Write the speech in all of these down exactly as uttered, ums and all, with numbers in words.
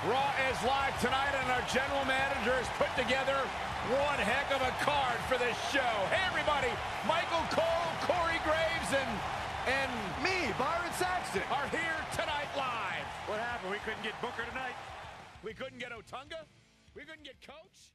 Raw is live tonight, and our general manager has put together one heck of a card for this show. Hey, everybody, Michael Cole, Corey Graves, and, and me, Byron Saxton, are here tonight live. What happened? We couldn't get Booker tonight? We couldn't get Otunga? We couldn't get Coach?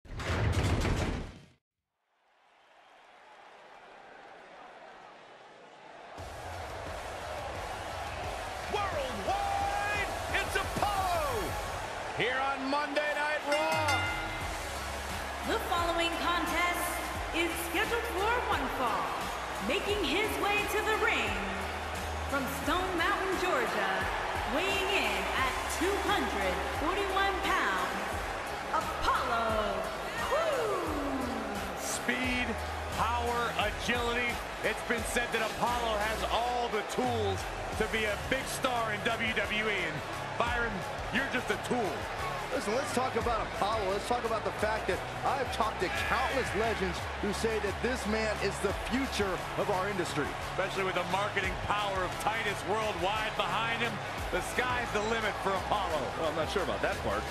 Worldwide, it's Apollo! Here on Monday Night Raw. The following contest is scheduled for one fall. Making his way to the ring from Stone Mountain, Georgia, weighing in at two hundred forty-one pounds, Apollo Crews. Speed, power, agility. It's been said that Apollo has all the tools to be a big star in W W E. And Byron, you're just a tool. Listen, let's talk about Apollo. Let's talk about the fact that I've talked to countless legends who say that this man is the future of our industry. Especially with the marketing power of Titus Worldwide behind him, the sky's the limit for Apollo. Well, I'm not sure about that part.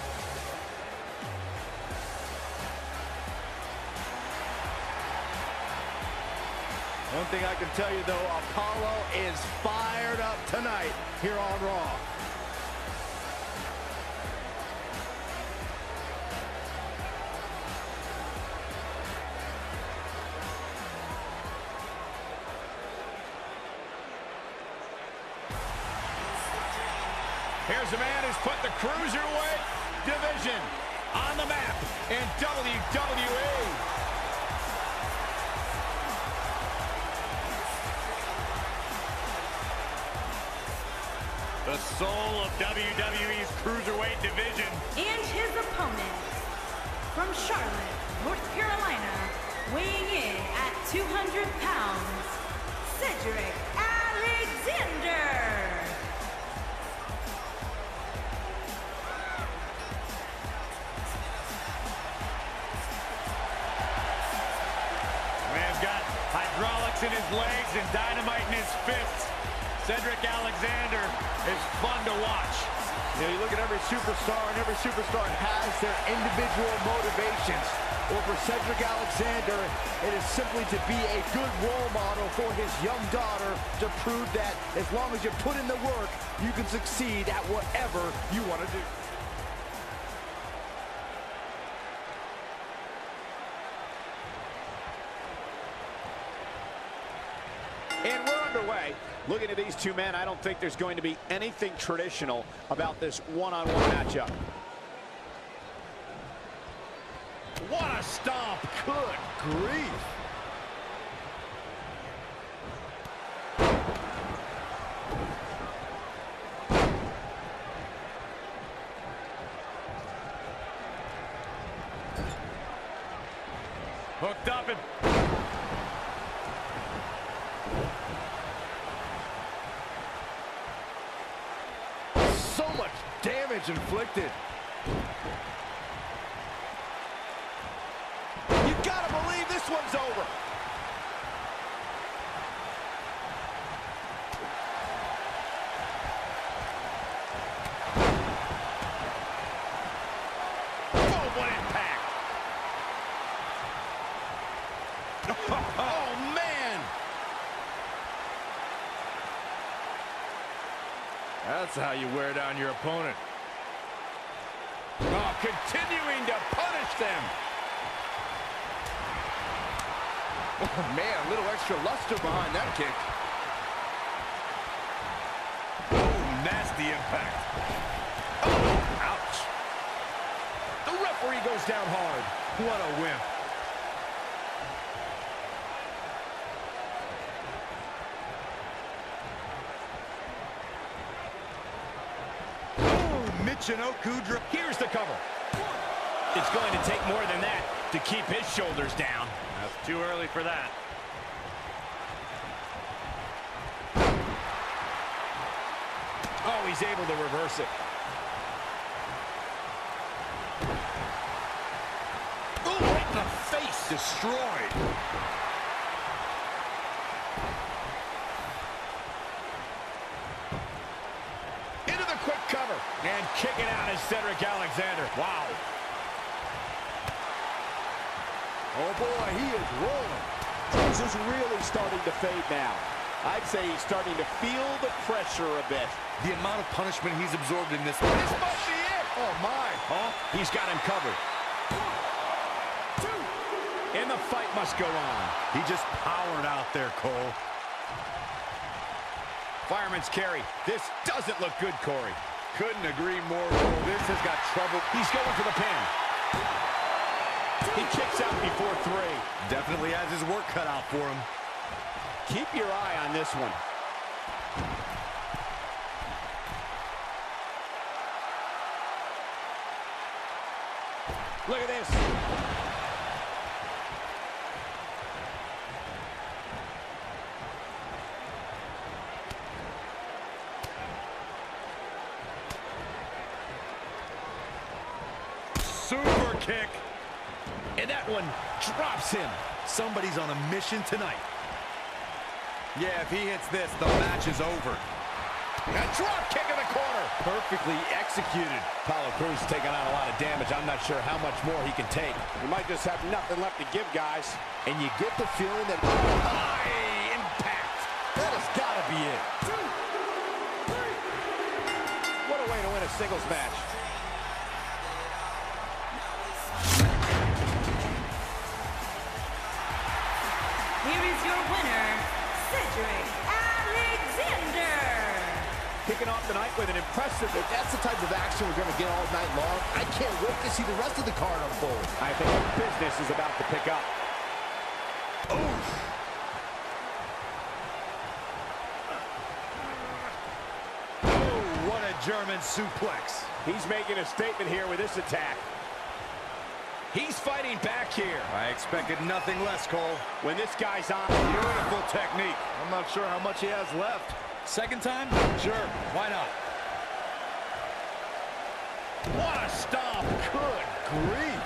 One thing I can tell you, though, Apollo is fired up tonight here on Raw. Here's a man who's put the Cruiserweight division on the map in W W E. The soul of W W E's Cruiserweight division. And his opponent from Charlotte, North Carolina, weighing in at two hundred pounds, Cedric Alexander. Man's got hydraulics in his legs and dynamite in his fists. Cedric Alexander is fun to watch. You know, you look at every superstar, and every superstar has their individual motivations. Well, for Cedric Alexander, it is simply to be a good role model for his young daughter to prove that as long as you put in the work, you can succeed at whatever you want to do. And we're underway. Looking at these two men, I don't think there's going to be anything traditional about this one-on-one matchup. What a stomp. Good grief. Hooked up and... So much damage inflicted. You gotta believe this one's over. Oh, what impact! Oh, man! That's how you wear down your opponent. Oh, continuing to punish them. Oh, man, a little extra luster behind that kick. Oh, nasty impact. Oh, ouch. The referee goes down hard. What a wimp. Michinoku, here's the cover. It's going to take more than that to keep his shoulders down. That's too early for that. Oh, he's able to reverse it. Oh, right in the face. Destroyed. Into the quick cover. And kicking out is Cedric Alexander. Wow. Oh, boy, he is rolling. This is really starting to fade now. I'd say he's starting to feel the pressure a bit. The amount of punishment he's absorbed in this. This must be it. Oh, my. Oh, he's got him covered. And the fight must go on. He just powered out there, Cole. Fireman's carry. This doesn't look good, Corey. Couldn't agree more, Cole. This has got trouble. He's going for the pin. He kicks out before three. Definitely has his work cut out for him. Keep your eye on this one. Look at this. Super kick. And that one drops him. Somebody's on a mission tonight. Yeah, if he hits this, the match is over. A drop kick in the corner. Perfectly executed. Apollo Crews taking on a lot of damage. I'm not sure how much more he can take. You might just have nothing left to give, guys. And you get the feeling that... High impact. That has got to be it. What a way to win a singles match. Here is your winner, Cedric Alexander. Kicking off the night with an impressive... If that's the type of action we're going to get all night long, I can't wait to see the rest of the card unfold. I think the business is about to pick up. Oof. Oh, what a German suplex. He's making a statement here with this attack. He's fighting back here. I expected nothing less, Cole. When this guy's on... Beautiful technique. I'm not sure how much he has left. Second time? Sure, why not? What a stomp. Good grief.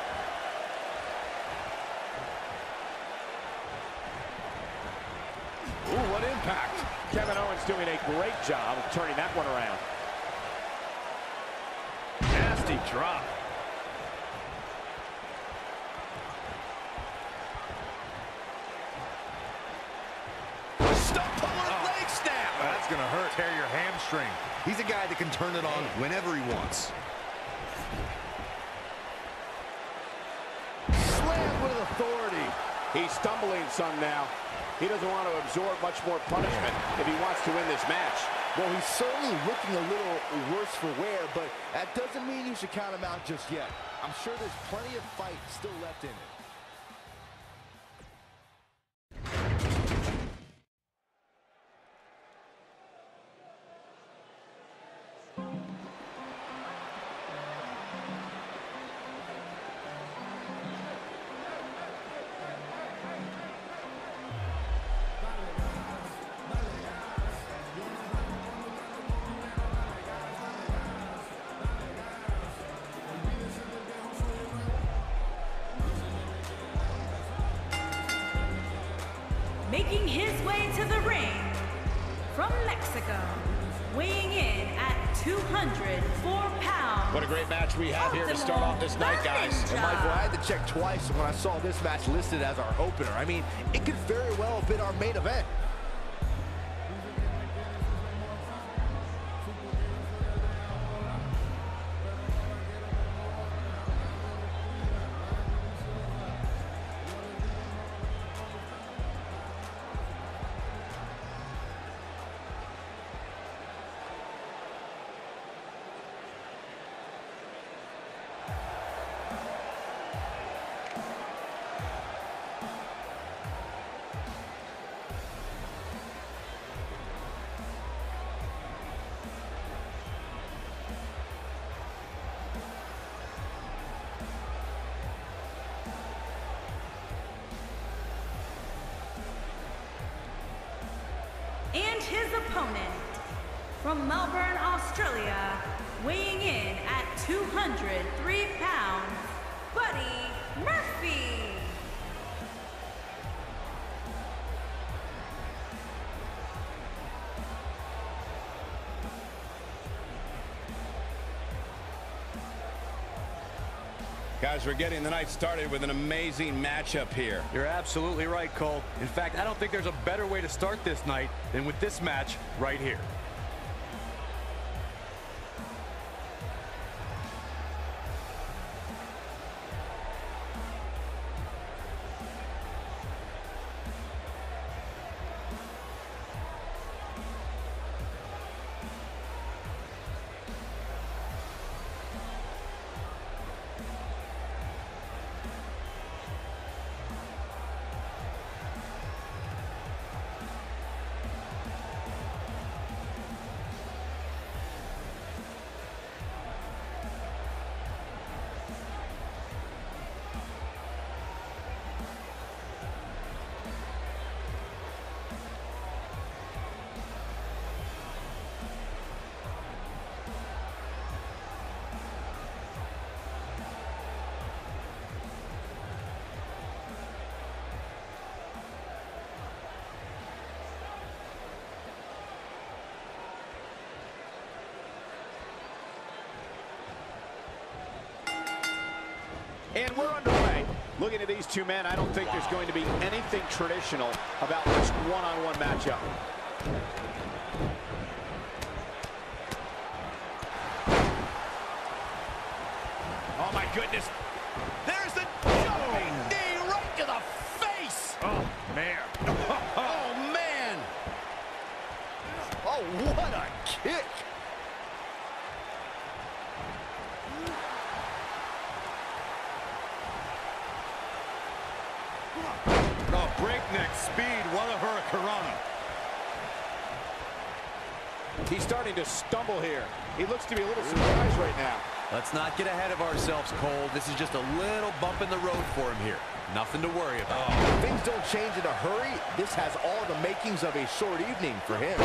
Ooh, what impact. Kevin Owens doing a great job of turning that one around. Nasty drop. That's gonna hurt. Tear your hamstring. He's a guy that can turn it on whenever he wants. Slam with authority. He's stumbling some now. He doesn't want to absorb much more punishment if he wants to win this match. Well, he's certainly looking a little worse for wear, but that doesn't mean you should count him out just yet. I'm sure there's plenty of fight still left in it. Making his way to the ring from Mexico, weighing in at two hundred four pounds. What a great match we have here to start off this night, guys. And Michael, I had to check twice when I saw this match listed as our opener. I mean, it could very well have been our main event. And his opponent, from Melbourne, Australia, weighing in at two hundred three pounds, Buddy Murphy. Guys, we're getting the night started with an amazing matchup here. You're absolutely right, Cole. In fact, I don't think there's a better way to start this night than with this match right here. And we're underway. Looking at these two men, I don't think there's going to be anything traditional about this one-on-one matchup. Oh, my goodness. There's the jumping knee right to the face. Oh, man. Oh, man. Oh, what a kick. Oh, breakneck speed. What a hurricanrana. He's starting to stumble here. He looks to be a little surprised right now. Let's not get ahead of ourselves, Cole. This is just a little bump in the road for him here. Nothing to worry about. If things don't change in a hurry, this has all the makings of a short evening for him.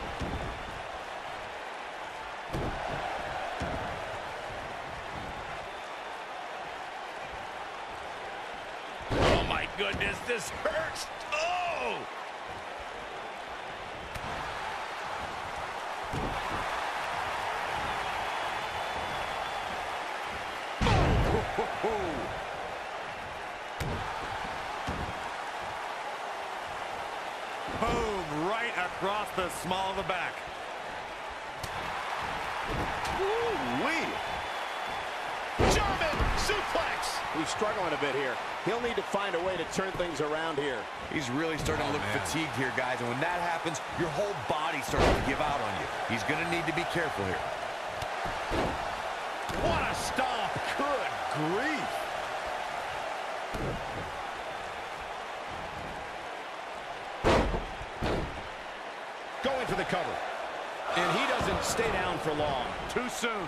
Oh, my goodness. This hurts. Oh! Boom, right across the small of the back. Ooh-wee. German suplex. He's struggling a bit here. He'll need to find a way to turn things around here. He's really starting to look fatigued here, guys. And when that happens, your whole body starts to give out on you. He's going to need to be careful here. What a stomp. Good grief. Going for the cover. And he doesn't stay down for long. Too soon.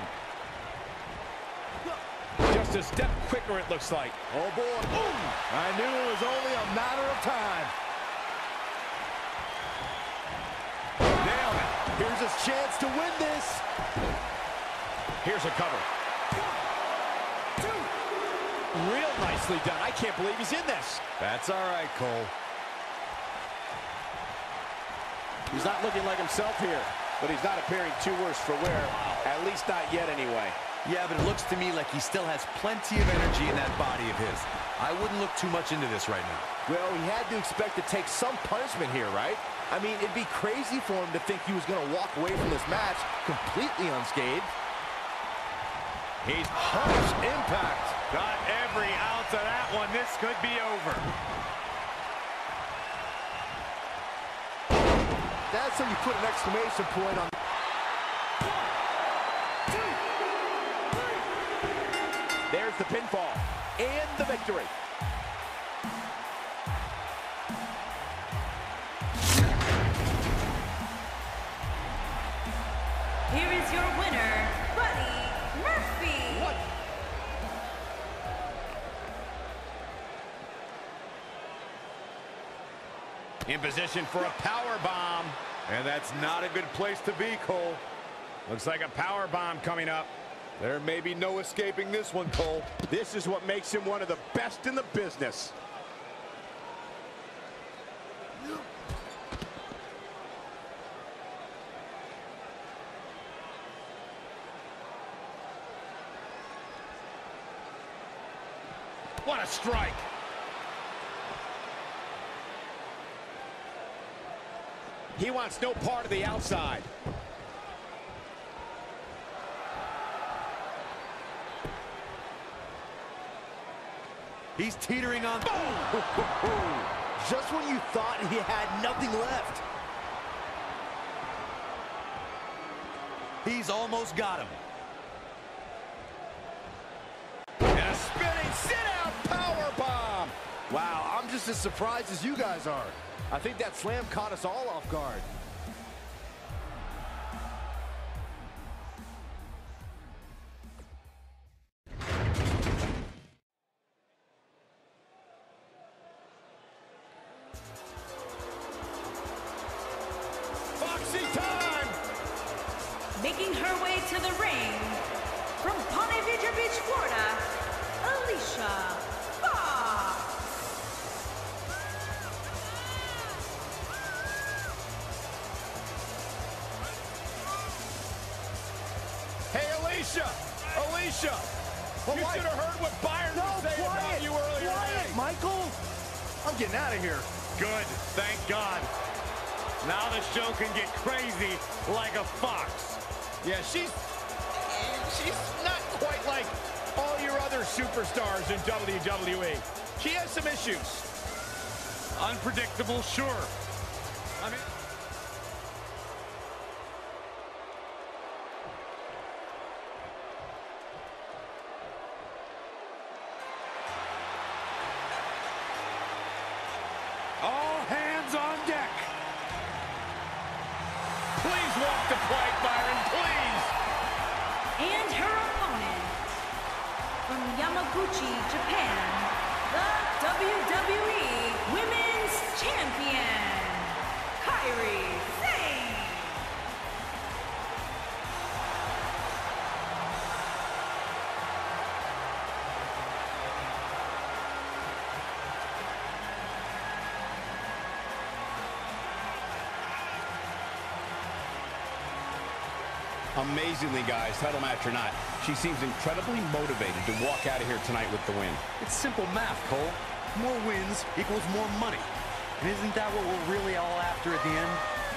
Just a step quicker, it looks like. Oh, boy. Ooh. I knew it was only a matter of time. Nailed it. Here's his chance to win this. Here's a cover. Real nicely done. I can't believe he's in this. That's all right, Cole. He's not looking like himself here, but he's not appearing too worse for wear. At least not yet, anyway. Yeah, but it looks to me like he still has plenty of energy in that body of his. I wouldn't look too much into this right now. Well, he had to expect to take some punishment here, right? I mean, it'd be crazy for him to think he was going to walk away from this match completely unscathed. He's harsh impact. Got every ounce of that one. This could be over. That's how you put an exclamation point on. There's the pinfall and the victory. Here is your winner, Buddy Murphy. What? In position for a power bomb. And that's not a good place to be, Cole. Looks like a power bomb coming up. There may be no escaping this one, Cole. This is what makes him one of the best in the business. What a strike. He wants no part of the outside. He's teetering on. Just when you thought he had nothing left. He's almost got him. And a spinning sit-out power bomb. Wow, I'm just as surprised as you guys are. I think that slam caught us all off guard. Foxy time. Making her way to the ring, from Ponte Vedra Beach, Florida, Alicia Fox. Hey, Alicia. Alicia. Well, you why- should have heard what Byron No, was saying quiet, about you earlier quiet, today. Michael. I'm getting out of here. Good, thank God. Now the show can get crazy like a fox. Yeah, she's she's not quite like all your other superstars in W W E. She has some issues. Unpredictable, sure. I mean, all hands on deck. Please walk the plank, Byron, please. And her opponent, from Yamaguchi, Japan, the W W E Women's Champion, Kairi Sane. Amazingly, guys, title match or not, she seems incredibly motivated to walk out of here tonight with the win. It's simple math, Cole. More wins equals more money. And isn't that what we're really all after at the end?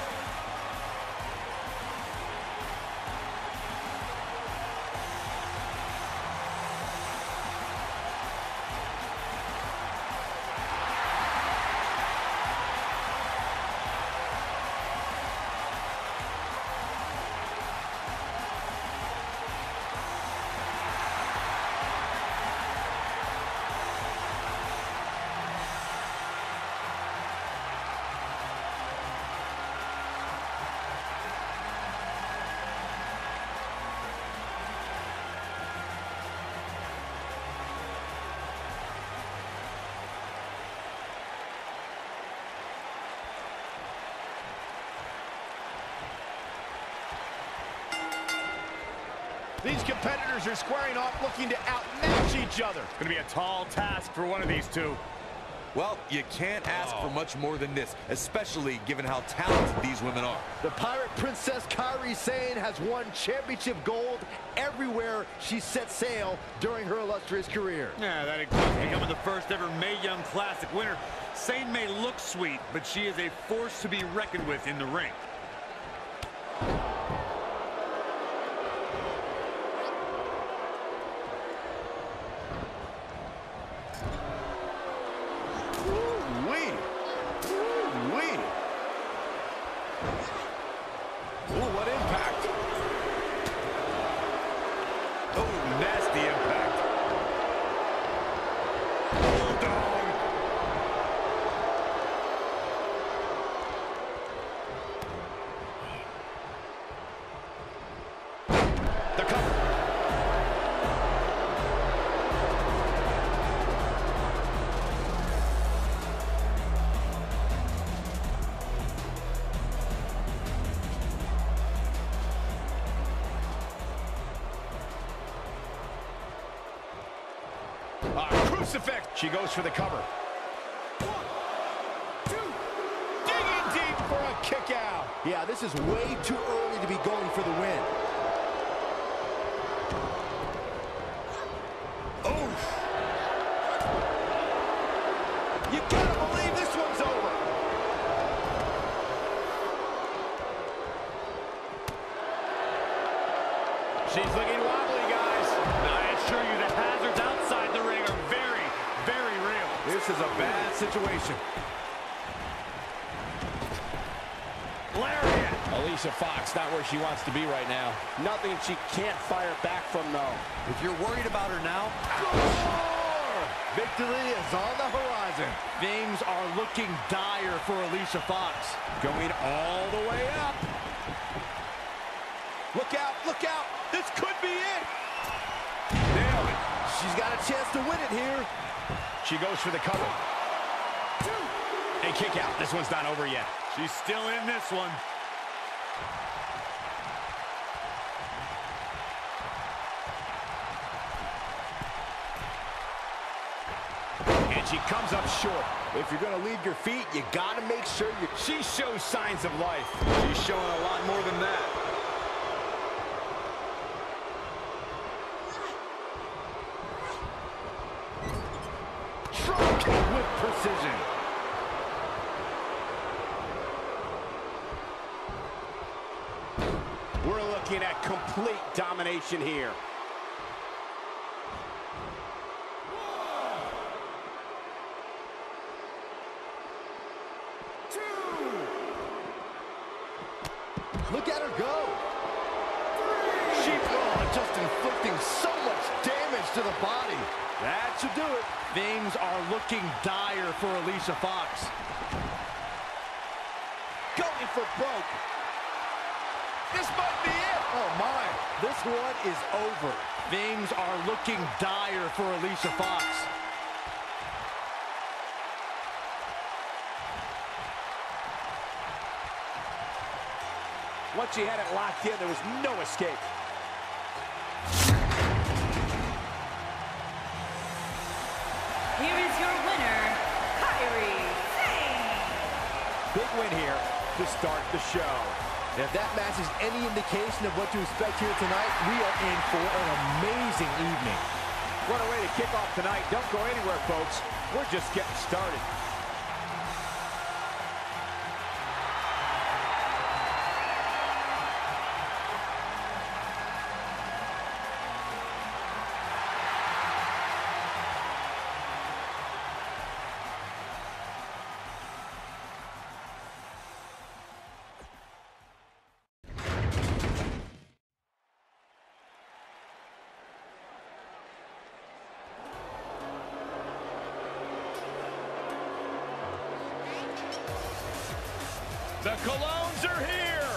These competitors are squaring off looking to outmatch each other. It's gonna be a tall task for one of these two. Well, you can't ask for much more than this, especially given how talented these women are. The Pirate Princess Kairi Sane has won championship gold everywhere she set sail during her illustrious career. Yeah, that includes becoming the first ever Mae Young Classic winner. Sane may look sweet, but she is a force to be reckoned with in the ring. Wee. Wee. Ooh, what impact. Oh, nasty impact. Bulldog. The cover. Uh, crucifix. She goes for the cover. One, two, digging deep for a kick out. Yeah, this is way too early to be going for the win. Oof. She's looking wobbly, guys. I assure you the hazards outside the ring are very, very real. This is a bad situation. Lariat. Alicia Fox not where she wants to be right now. Nothing she can't fire back from, though. If you're worried about her now, Victory is on the horizon. Things are looking dire for Alicia Fox. Going all the way up. Look out, look out. This could be it. Nailed it. She's got a chance to win it here. She goes for the cover. And kick out. This one's not over yet. She's still in this one. And she comes up short. If you're going to leave your feet, you got to make sure you... She shows signs of life. she's showing a lot more than that. Drop kick with precision. We're looking at complete domination here. Look at her go. She oh, just inflicting so much damage to the body. That should do it. Things are looking dire for Alicia Fox. Going for broke. This might be it. Oh, my. This one is over. Things are looking dire for Alicia Fox. Once she had it locked in, there was no escape. Here is your winner, Kairi Sane. Big win here to start the show. If that match is any indication of what to expect here tonight, we are in for an amazing evening. What a way to kick off tonight. Don't go anywhere, folks. We're just getting started. The Colognes are here.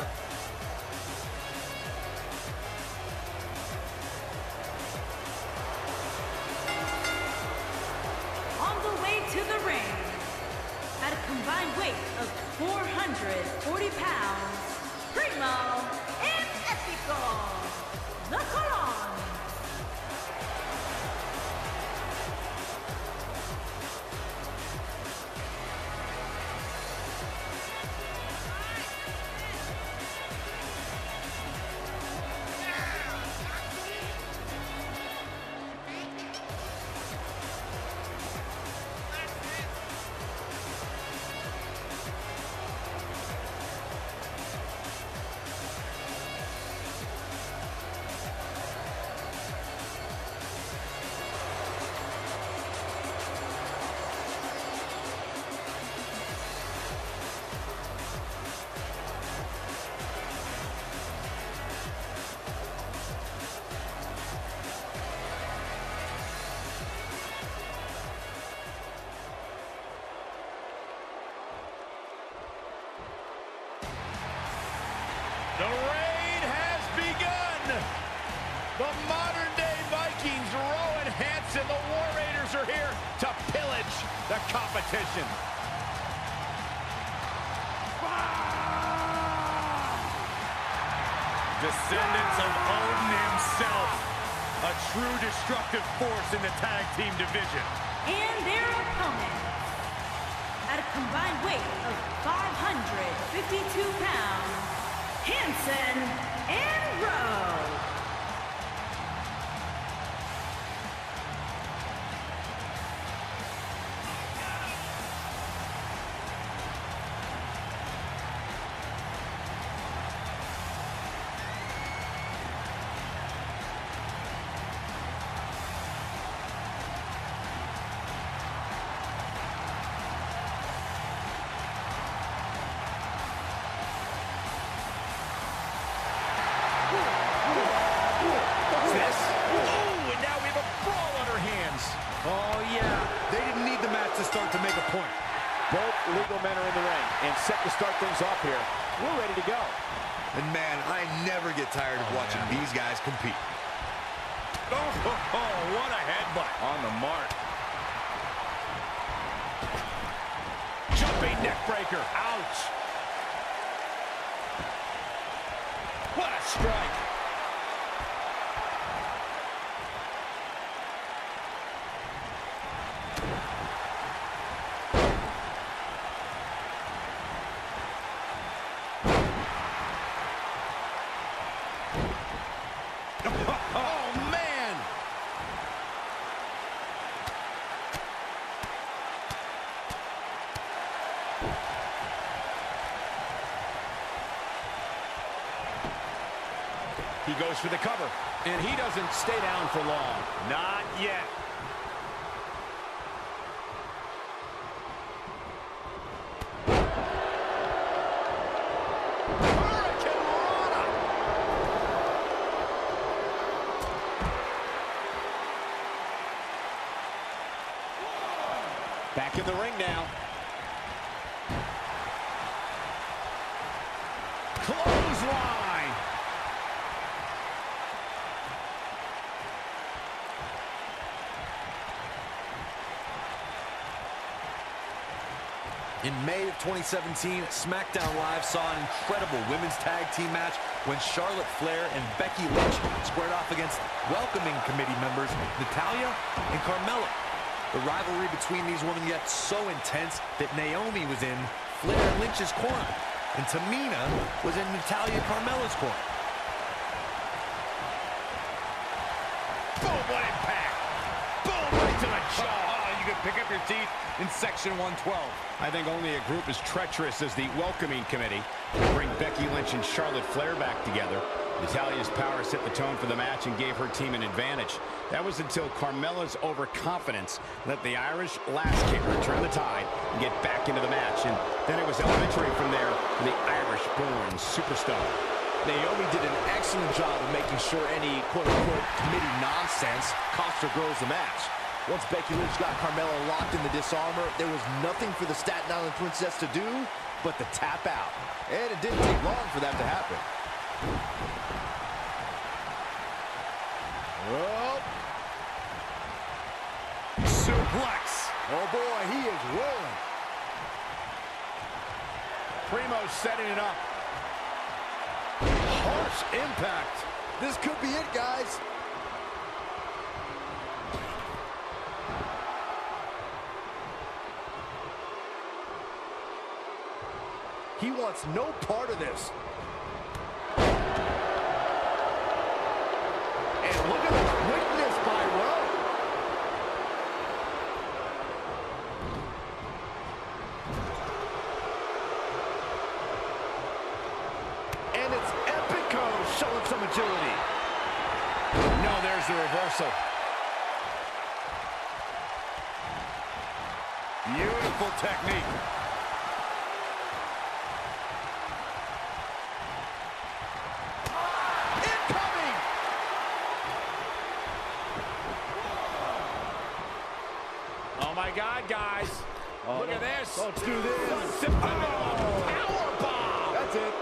On the way to the ring, at a combined weight of four hundred forty pounds, Primo and Epico, the Colognes. The raid has begun. The modern-day Vikings, Rowan Hansen, the War Raiders are here to pillage the competition. Descendants of Odin himself. A true destructive force in the tag team division. And their opponents, at a combined weight of five hundred fifty-two pounds, Hansen and Rowe. title men are in the ring and set to start things off here. We're ready to go. And man, I never get tired of oh, watching man. these guys compete. Oh, oh, oh, what a headbutt. On the mark. Jumping neck breaker. Ouch. What a strike. Oh, man. He goes for the cover, and he doesn't stay down for long. Not yet. Back in the ring now. Clothesline. In May of twenty seventeen, SmackDown Live saw an incredible women's tag team match when Charlotte Flair and Becky Lynch squared off against welcoming committee members Natalya and Carmella. The rivalry between these women got so intense that Naomi was in Flair and Lynch's corner, and Tamina was in Natalya and Carmella's corner. Boom, what impact. Boom, right to the jaw. Oh, you can pick up your teeth in section one twelve. I think only a group as treacherous as the welcoming committee can bring Becky Lynch and Charlotte Flair back together. Natalya's power set the tone for the match and gave her team an advantage. That was until Carmella's overconfidence let the Irish last kicker turn the tide and get back into the match. And then it was elementary from there for the Irish-born superstar. Naomi did an excellent job of making sure any quote-unquote committee nonsense cost her girls the match. Once Becky Lynch got Carmella locked in the disarmor, there was nothing for the Staten Island Princess to do but to tap out. And it didn't take long for that to happen. Oh. Suplex. Oh boy, he is rolling. Primo's setting it up. Harsh impact. This could be it, guys. He wants no part of this. And look at the quickness by Rowe. And it's Epico showing some agility. No, there's the reversal. Beautiful technique. Oh my God, guys. Oh, look no. at this. Let's do this. Oh. Power bomb. That's it.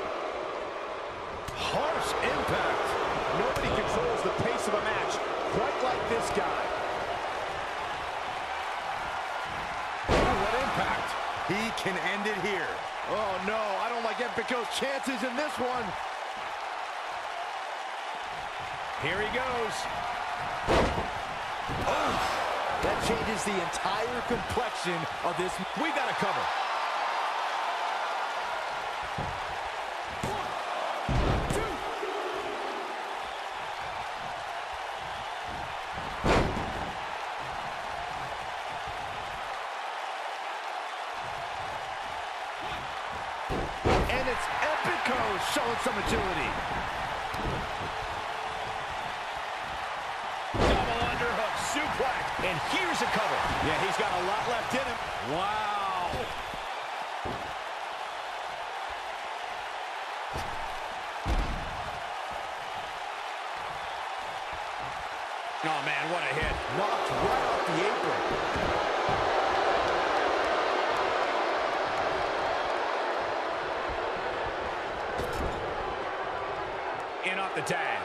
Harsh impact. Nobody controls the pace of a match quite like this guy. Oh, what impact. He can end it here. Oh no, I don't like Epico's chances in this one. Here he goes. Oh. That changes the entire complexion of this. We got to cover. One, two. And it's Epico showing some agility. Suplex, and here's a cover. Yeah, he's got a lot left in him. Wow. Oh, man, what a hit. Knocked right off the apron. in off the tag.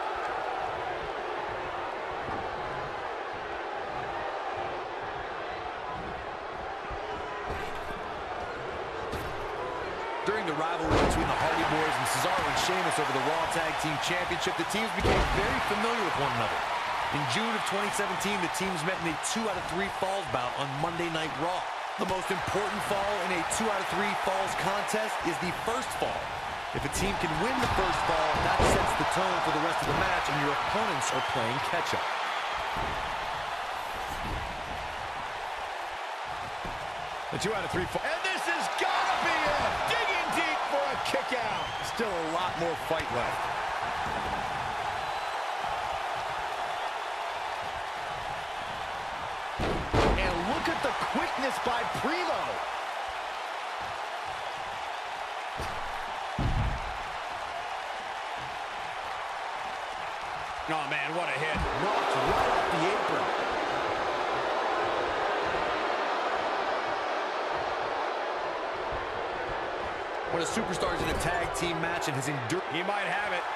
During the rivalry between the Hardy Boys and Cesaro and Sheamus over the Raw Tag Team Championship, the teams became very familiar with one another. In June of twenty seventeen, the teams met in a two out of three falls bout on Monday Night Raw. The most important fall in a two out of three falls contest is the first fall. If a team can win the first fall, that sets the tone for the rest of the match, and your opponents are playing catch-up. The two out of three fall. And this has got to be it. Digging deep for a kick out. Still a lot more fight left. And look at the quickness by Primo. Oh, man, what a hit. Knocked right off the apron. When a superstar is in a tag team match and has endured... He might have it.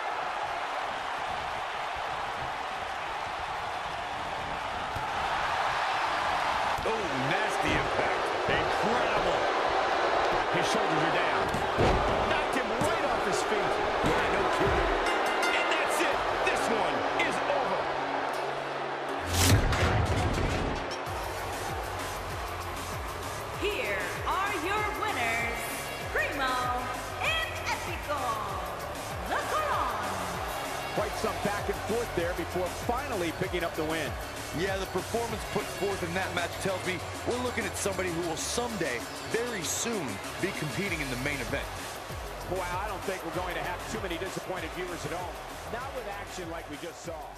Oh, nasty impact. Incredible. His shoulders are down. Knocked him right off his feet. Yeah, no kidding. And that's it. This one is over. Here are your winners, Primo and Epico, the Colon. Quite some back and forth there before finally picking up the win. Yeah, the performance put forth in that match tells me we're looking at somebody who will someday, very soon, be competing in the main event. Boy, I don't think we're going to have too many disappointed viewers at home. Not with action like we just saw.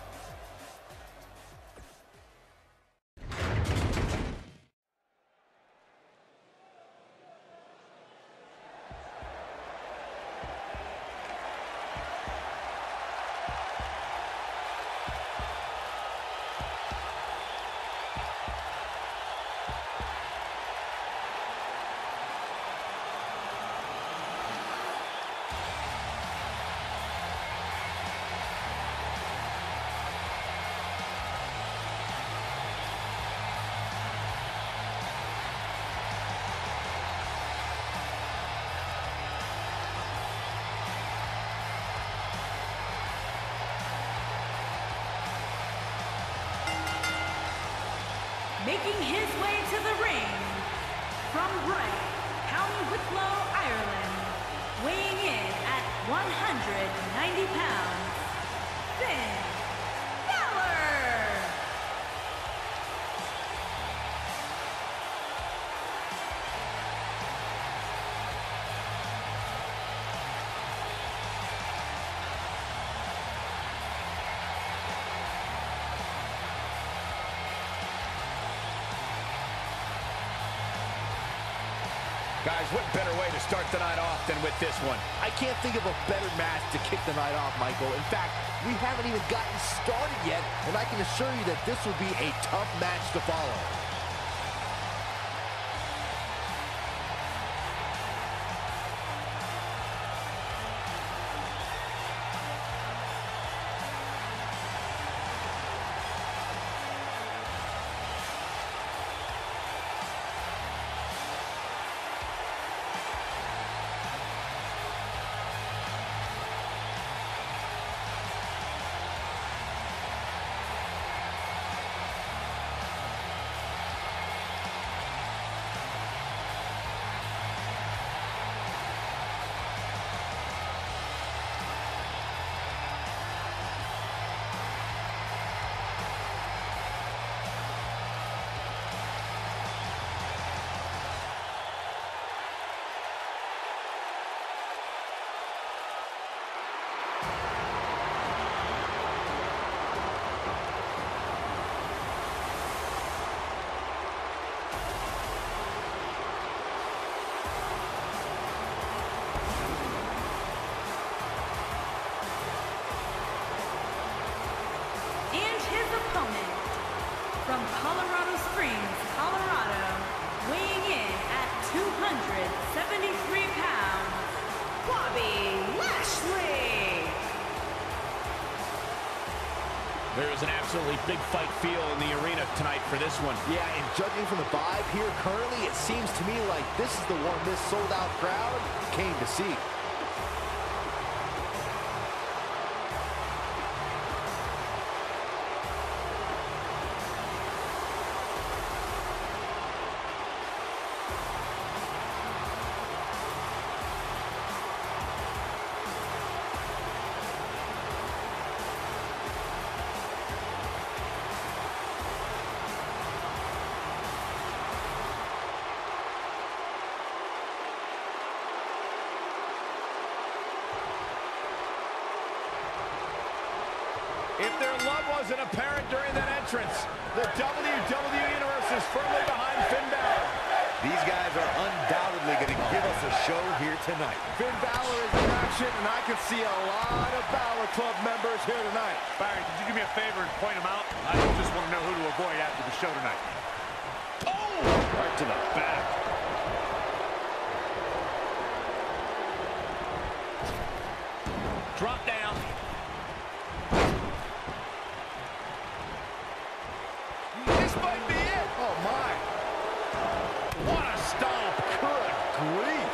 Making his way to the ring, from Bright, County Wicklow, Ireland, weighing in at one hundred ninety pounds, Finn Balor! Guys, what better way to start the night off than with this one? I can't think of a better match to kick the night off, Michael. In fact, we haven't even gotten started yet, and I can assure you that this will be a tough match to follow. From Colorado Springs, Colorado, weighing in at two hundred seventy-three pounds, Bobby Lashley. has an absolutely big fight feel in the arena tonight for this one. Yeah, and judging from the vibe here currently, it seems to me like this is the one this sold-out crowd came to see. If their love wasn't apparent during that entrance, the W W E Universe is firmly behind Finn Balor. These guys are undoubtedly going to give us a show here tonight. Finn Balor is in action, and I can see a lot of Balor Club members here tonight. Byron, could you do me a favor and point them out? I just want to know who to avoid after the show tonight. Oh! Right to the back. Drop down. This might be it. Oh, my. What a stomp. Good grief.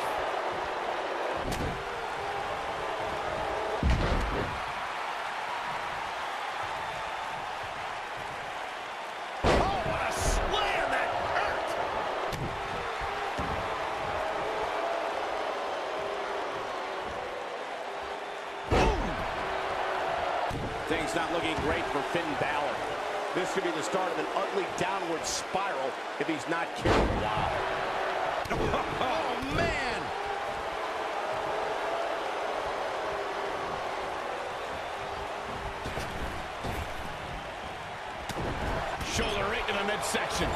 Oh, what a slam. That hurt. Things not looking great for Finn Balor. This could be the start of an ugly downward spiral if he's not careful. Wow. Oh, man. Shoulder right to the midsection.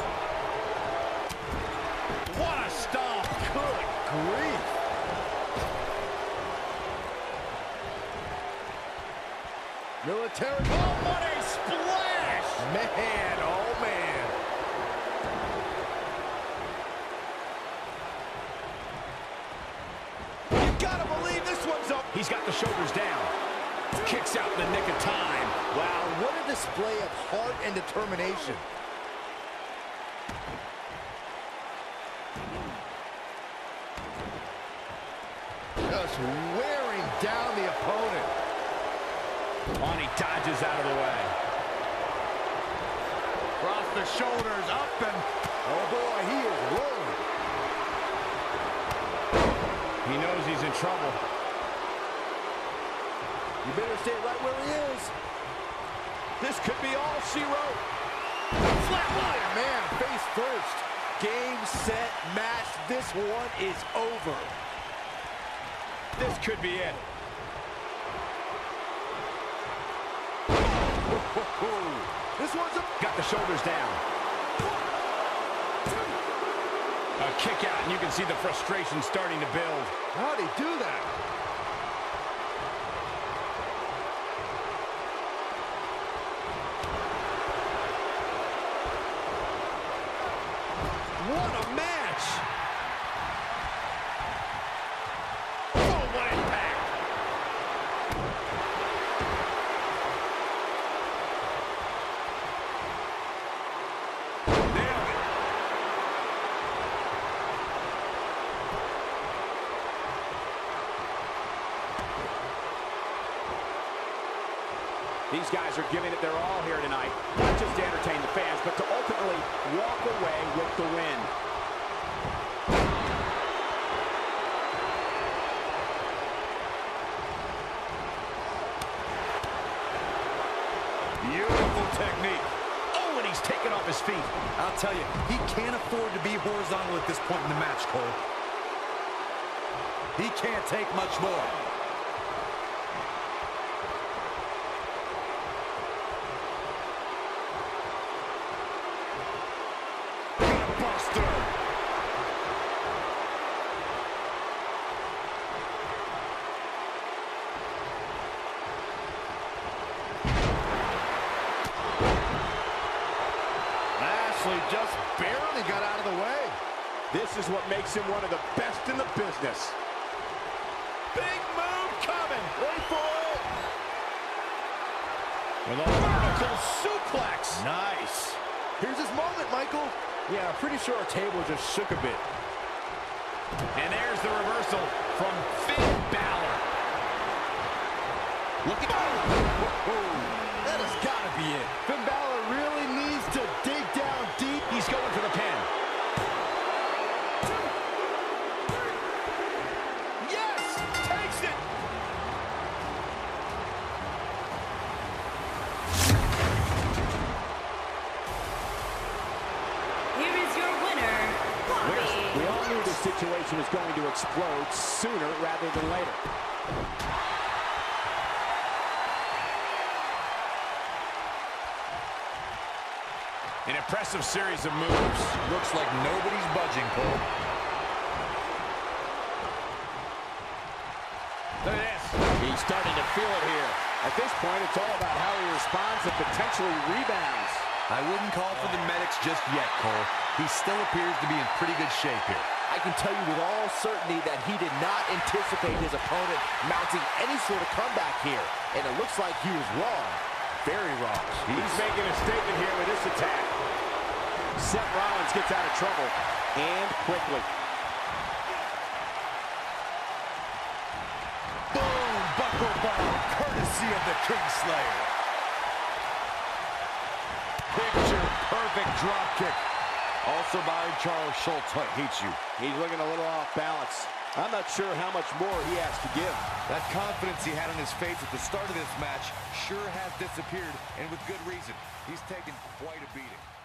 What a stomp. Good grief. Military. Oh, what a splash. Man, oh, man. You gotta believe this one's up. He's got the shoulders down. Kicks out in the nick of time. Wow, what a display of heart and determination. Just wearing down the opponent. On, he dodges out of the way. Across the shoulders, up and... Oh, boy, he is rolling. He knows he's in trouble. You better stay right where he is. This could be all she wrote. Flatline, man, face first. Game, set, match. This one is over. This could be it. This one's a... Got the shoulders down. A kick out, and you can see the frustration starting to build. How'd he do that? What a match. Oh, what impact. These guys are giving it their all here tonight, not just to entertain the fans, but to ultimately walk away with the win. Beautiful technique. Oh, and he's taken off his feet. I'll tell you, he can't afford to be horizontal at this point in the match, Cole. He can't take much more. Just barely got out of the way. This is what makes him one of the best in the business. Big move coming. Wait for it. With all the reversal suplex. Nice. Here's his moment, Michael. Yeah, I'm pretty sure our table just shook a bit. And there's the reversal from Finn Balor. Look at oh, oh. That has got to be it. Finn Balor really needs to dig down deep. He's going for the pin. Yes! Takes it! Here is your winner, Bobby. We all knew this situation was going to explode sooner rather than later. An impressive series of moves. Looks like nobody's budging, Cole. Look at this. He's starting to feel it here. At this point, it's all about how he responds and potentially rebounds. I wouldn't call for the medics just yet, Cole. He still appears to be in pretty good shape here. I can tell you with all certainty that he did not anticipate his opponent mounting any sort of comeback here. And it looks like he was wrong. Very wrong. He's making a statement here with this attack. Seth Rollins gets out of trouble, and quickly. Boom! Buckle bomb, courtesy of the Kingslayer. Picture perfect drop kick. Also by Charles Schultz. Hates you. He's looking a little off balance. I'm not sure how much more he has to give. That confidence he had on his face at the start of this match sure has disappeared, and with good reason. He's taken quite a beating.